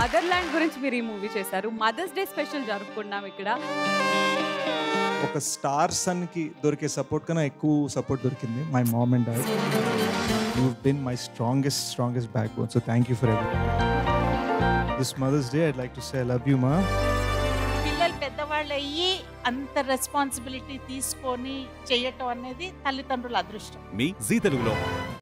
Motherland గురించి మీరు ఈ మూవీ చేశారు. మదర్స్ డే స్పెషల్ జరుపుకున్నాం ఇక్కడ. ఒక స్టార్ సన్ కి దొరికే సపోర్ట్ కన్నా ఎక్కువ సపోర్ట్ దొరికింది my mom and dad. You've been my strongest backbone. So thank you for everything. This Mother's Day, I'd like to say I love you, Ma. పిల్లలు పెద్దవాళ్ళు అయ్యి అంత రెస్పాన్సిబిలిటీ తీసుకొని చేయటం అనేది తల్లిదండ్రుల అదృష్టం. మీ జీ తెలుగులో